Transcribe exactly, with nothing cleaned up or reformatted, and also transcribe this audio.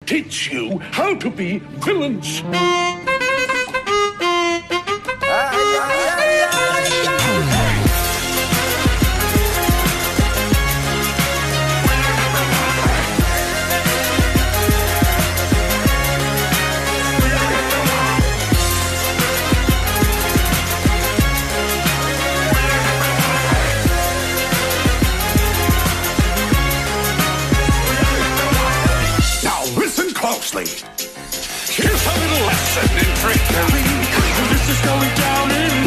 teach you how to be villains. Closely. Here's a little lesson in trickery. This is going down in